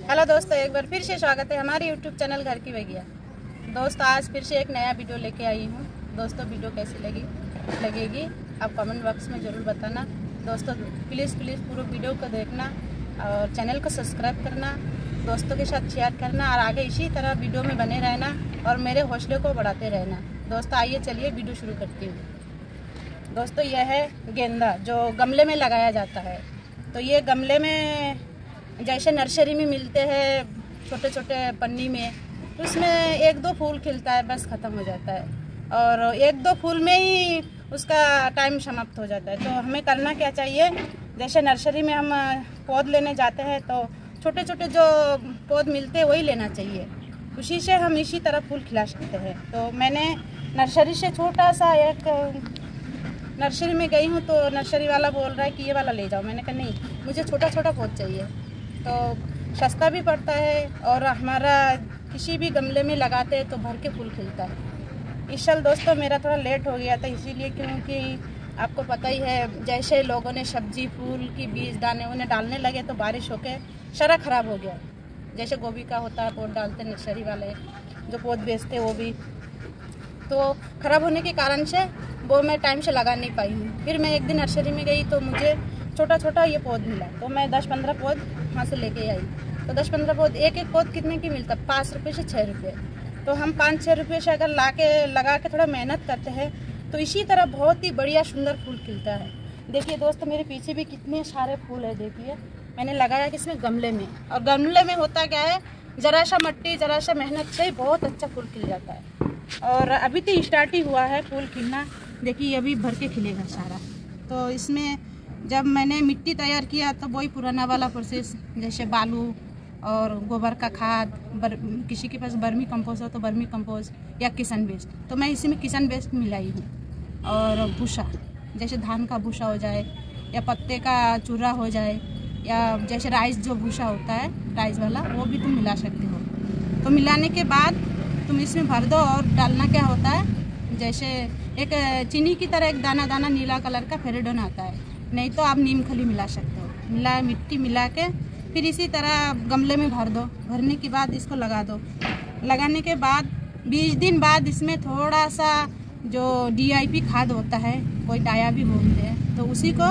Hello दोस्तों, एक बार फिर से स्वागत है हमारे यूट्यूब चैनल घर की बगिया। दोस्तों, आज फिर से एक नया वीडियो लेके आई हूँ। दोस्तों, वीडियो कैसी लगेगी आप कमेंट बॉक्स में ज़रूर बताना। दोस्तों, प्लीज़ पूरे वीडियो को देखना और चैनल को सब्सक्राइब करना, दोस्तों के साथ शेयर करना और आगे इसी तरह वीडियो में बने रहना और मेरे हौसले को बढ़ाते रहना। दोस्तों, आइए चलिए वीडियो शुरू करती हूँ। दोस्तों, यह है गेंदा जो गमले में लगाया जाता है। तो ये गमले में जैसे नर्सरी में मिलते हैं छोटे छोटे पन्नी में, उसमें एक दो फूल खिलता है, बस ख़त्म हो जाता है और एक दो फूल में ही उसका टाइम समाप्त हो जाता है। तो हमें करना क्या चाहिए, जैसे नर्सरी में हम पौध लेने जाते हैं तो छोटे छोटे जो पौध मिलते हैं वही लेना चाहिए, उसी से हम इसी तरह फूल खिला सकते हैं। तो मैंने नर्सरी से छोटा सा एक नर्सरी में गई हूँ तो नर्सरी वाला बोल रहा है कि ये वाला ले जाओ। मैंने कहा नहीं, मुझे छोटा छोटा पौध चाहिए। तो सस्ता भी पड़ता है और हमारा किसी भी गमले में लगाते हैं तो भर के फूल खिलता है। इस साल दोस्तों मेरा थोड़ा लेट हो गया था, इसीलिए क्योंकि आपको पता ही है जैसे लोगों ने सब्जी फूल की बीज दाने उन्हें डालने लगे तो बारिश होके सारा ख़राब हो गया। जैसे गोभी का होता है पौध डालते नर्सरी वाले जो पौध बेचते वो भी, तो ख़राब होने के कारण से वो मैं टाइम से लगा नहीं पाई हूँ। फिर मैं एक दिन नर्सरी में गई तो मुझे छोटा छोटा ये पौध मिला, तो मैं 10-15 पौध वहाँ से लेके आई। तो 10-15 पौध, एक पौध कितने की मिलता है? 5 रुपये से 6 रुपये। तो हम 5-6 रुपये से अगर लगा के थोड़ा मेहनत करते हैं तो इसी तरह बहुत ही बढ़िया सुंदर फूल खिलता है। देखिए दोस्तों, मेरे पीछे भी कितने सारे फूल है। देखिए मैंने लगाया किसमें, गमले में। और गमले में होता क्या है, ज़रा सा मट्टी ज़रा सा मेहनत से ही बहुत अच्छा फूल खिल जाता है। और अभी तो स्टार्ट ही हुआ है फूल खिलना। देखिए अभी भर के खिलेगा सारा। तो इसमें जब मैंने मिट्टी तैयार किया तो वही पुराना वाला प्रोसेस, जैसे बालू और गोबर का खाद, किसी के पास बर्मी कंपोस्ट हो तो बर्मी कंपोस्ट या किचन वेस्ट, तो मैं इसी में किचन वेस्ट मिलाई हूँ। और भूसा, जैसे धान का भूसा हो जाए या पत्ते का चूरा हो जाए या जैसे राइस जो भूसा होता है राइस वाला, वो भी तुम मिला सकते हो। तो मिलाने के बाद तुम इसमें भर दो और डालना क्या होता है, जैसे एक चीनी की तरह एक दाना दाना नीला कलर का फेरेडोन आता है, नहीं तो आप नीम खली मिला सकते हो। मिट्टी मिला के फिर इसी तरह गमले में भर दो। भरने के बाद इसको लगा दो। लगाने के बाद 20 दिन बाद इसमें थोड़ा सा जो DIP खाद होता है, कोई डाया भी बोलते हैं, तो उसी को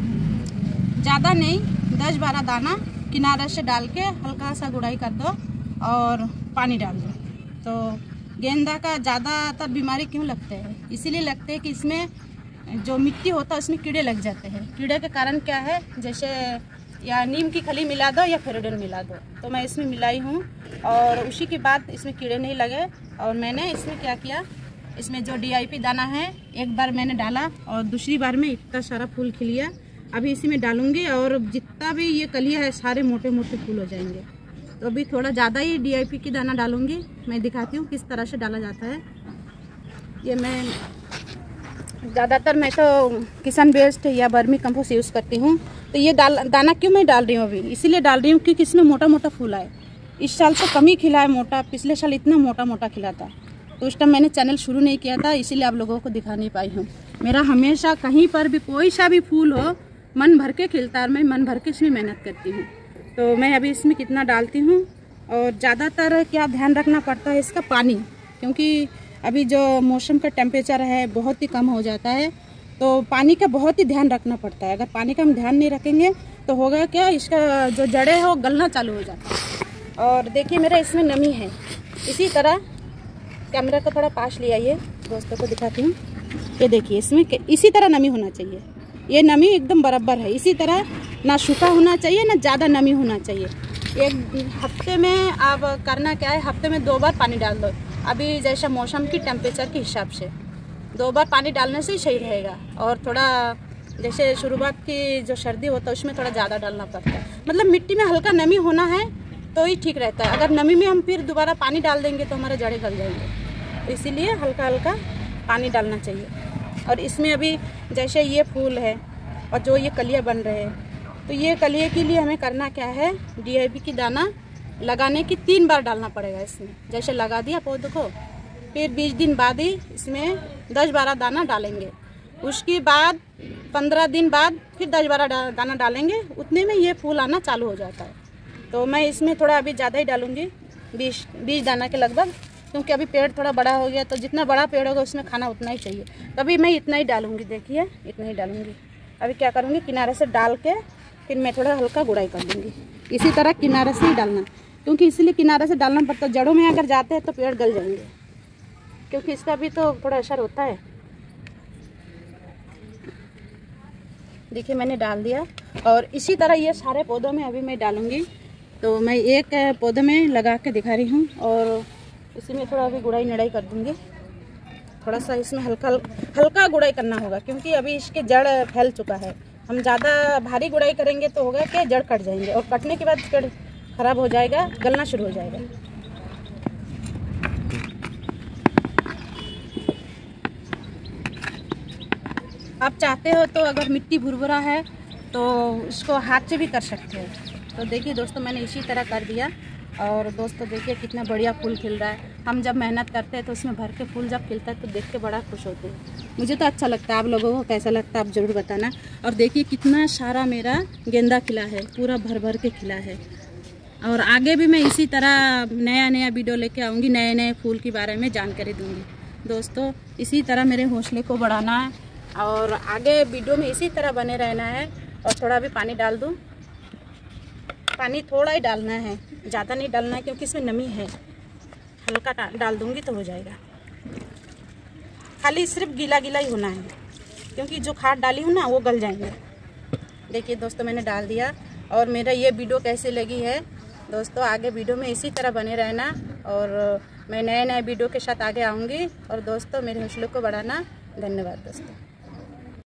ज़्यादा नहीं 10-12 दाना किनारे से डाल के हल्का सा गुड़ाई कर दो और पानी डाल दो। तो गेंदा का ज़्यादातर बीमारी क्यों लगते हैं, इसीलिए लगते हैं कि इसमें जो मिट्टी होता है उसमें कीड़े लग जाते हैं। कीड़े के कारण क्या है, जैसे या नीम की खली मिला दो या फेरेडोन मिला दो। तो मैं इसमें मिलाई हूँ और उसी के बाद इसमें कीड़े नहीं लगे। और मैंने इसमें क्या किया, इसमें जो DIP दाना है एक बार मैंने डाला और दूसरी बार में इतना सारा फूल खिलिया। अभी इसी में डालूँगी और जितना भी ये कलिया है सारे मोटे मोटे फूल हो जाएंगे। तो अभी थोड़ा ज़्यादा ही DIP की दाना डालूँगी। मैं दिखाती हूँ किस तरह से डाला जाता है। ये मैं ज़्यादातर मैं तो किचन वेस्ट या बर्मी कंपोस्ट यूज़ करती हूँ। तो ये दाना क्यों मैं डाल रही हूँ अभी, इसीलिए डाल रही हूँ क्योंकि इसमें मोटा मोटा फूल आए। इस साल तो कम ही खिला है मोटा, पिछले साल इतना मोटा मोटा खिला था। तो उस टाइम मैंने चैनल शुरू नहीं किया था, इसीलिए आप लोगों को दिखा नहीं पाई हूँ। मेरा हमेशा कहीं पर भी कोई सा भी फूल हो मन भर के खिलता है, मैं मन भर के इसमें मेहनत करती हूँ। तो मैं अभी इसमें कितना डालती हूँ और ज़्यादातर क्या ध्यान रखना पड़ता है इसका पानी, क्योंकि अभी जो मौसम का टेम्परेचर है बहुत ही कम हो जाता है, तो पानी का बहुत ही ध्यान रखना पड़ता है। अगर पानी का हम ध्यान नहीं रखेंगे तो होगा क्या, इसका जो जड़ें है वो गलना चालू हो जाता है। और देखिए मेरा इसमें नमी है। इसी तरह कैमरा को थोड़ा पास ले आइए, दोस्तों को दिखाती हूँ। ये देखिए इसमें इसी तरह नमी होना चाहिए। ये नमी एकदम बराबर है, इसी तरह ना सूखा होना चाहिए ना ज़्यादा नमी होना चाहिए। एक हफ्ते में आप करना क्या है, हफ्ते में 2 बार पानी डाल दो। अभी जैसा मौसम की टेम्परेचर के हिसाब से 2 बार पानी डालने से ही सही रहेगा। और थोड़ा जैसे शुरुआत की जो सर्दी होता है उसमें थोड़ा ज़्यादा डालना पड़ता है, मतलब मिट्टी में हल्का नमी होना है तो ही ठीक रहता है। अगर नमी में हम फिर दोबारा पानी डाल देंगे तो हमारे जड़ें गल जाएंगे, तो इसीलिए हल्का हल्का पानी डालना चाहिए। और इसमें अभी जैसे ये फूल है और जो ये कलियाँ बन रहे हैं, तो ये कलिए के लिए हमें करना क्या है, DIP की दाना लगाने की 3 बार डालना पड़ेगा इसमें। जैसे लगा दिया पौधे को, फिर 20 दिन बाद ही इसमें 10-12 दाना डालेंगे। उसके बाद 15 दिन बाद फिर 10-12 दाना डालेंगे, उतने में ये फूल आना चालू हो जाता है। तो मैं इसमें थोड़ा अभी ज़्यादा ही डालूँगी, 20 दाना के लगभग, क्योंकि अभी पेड़ थोड़ा बड़ा हो गया, तो जितना बड़ा पेड़ होगा उसमें खाना उतना ही चाहिए। तो अभी मैं इतना ही डालूँगी, देखिए इतना ही डालूँगी। अभी क्या करूँगी, किनारे से डाल के फिर मैं थोड़ा हल्का गुड़ाई कर दूँगी। इसी तरह किनारे से ही डालना, क्योंकि इसलिए किनारे से डालना पड़ता है, जड़ों में अगर जाते हैं तो पेड़ गल जाएंगे, क्योंकि इसका भी तो थोड़ा असर होता है। देखिए मैंने डाल दिया, और इसी तरह ये सारे पौधों में अभी मैं डालूँगी। तो मैं एक पौधे में लगा के दिखा रही हूँ, और इसी में थोड़ा अभी गुड़ाई निड़ाई कर दूँगी। थोड़ा सा इसमें हल्का गुड़ाई करना होगा, क्योंकि अभी इसके जड़ फैल चुका है। हम ज़्यादा भारी गुड़ाई करेंगे तो होगा कि जड़ कट जाएंगे, और कटने के बाद पेड़ खराब हो जाएगा, गलना शुरू हो जाएगा। आप चाहते हो तो अगर मिट्टी भुरभुरा है तो इसको हाथ से भी कर सकते हो। तो देखिए दोस्तों, मैंने इसी तरह कर दिया, और दोस्तों देखिए कितना बढ़िया फूल खिल रहा है। हम जब मेहनत करते हैं तो उसमें भर के फूल जब खिलता है तो देख के बड़ा खुश होते हैं। मुझे तो अच्छा लगता है, आप लोगों को कैसा लगता है आप ज़रूर बताना। और देखिए कितना सारा मेरा गेंदा खिला है, पूरा भर भर के खिला है। और आगे भी मैं इसी तरह नया नया वीडियो लेके आऊँगी, नए नए फूल के बारे में जानकारी दूँगी। दोस्तों इसी तरह मेरे हौसले को बढ़ाना है, और आगे वीडियो में इसी तरह बने रहना है। और थोड़ा भी पानी डाल दूँ, पानी थोड़ा ही डालना है, ज़्यादा नहीं डालना है, क्योंकि इसमें नमी है। हल्का डाल दूँगी तो हो जाएगा। खाली सिर्फ गीला गीला ही होना है, क्योंकि जो खाद डाली हूँ ना वो गल जाएंगे। देखिए दोस्तों मैंने डाल दिया। और मेरा ये वीडियो कैसी लगी है दोस्तों, आगे वीडियो में इसी तरह बने रहना, और मैं नए नए वीडियो के साथ आगे आऊँगी। और दोस्तों मेरे हौसले को बढ़ाना। धन्यवाद दोस्तों।